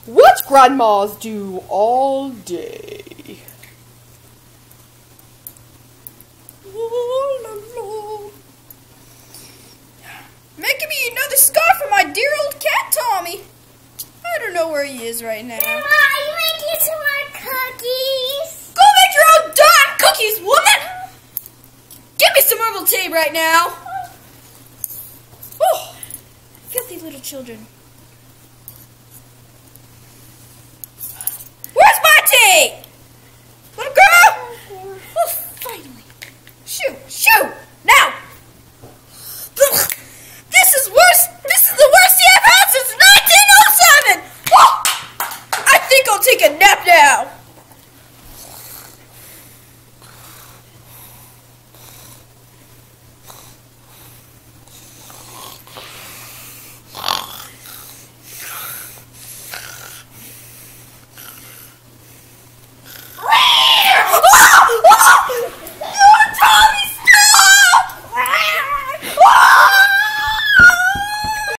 What grandmas do all day. Making me another scarf for my dear old cat, Tommy. I don't know where he is right now. Grandma, are you making some more cookies? Go make your own darn cookies, woman! Give me some herbal tea right now. Oh, filthy little children. Where's my tea? Little girl? Oh, finally. Shoo, shoo, now. This is worse. This is the worst tea I've had since 1907. Oh, I think I'll take a nap now.